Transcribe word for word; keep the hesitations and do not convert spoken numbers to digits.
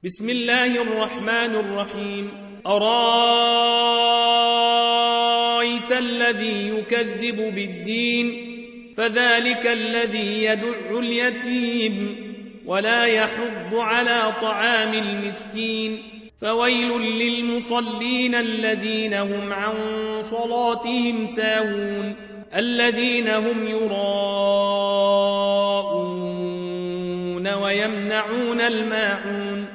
بسم الله الرحمن الرحيم. أرايت الذي يكذب بالدين فذلك الذي يدع اليتيم ولا يحض على طعام المسكين فويل للمصلين الذين هم عن صلاتهم ساهون الذين هم يراءون ويمنعون الماعون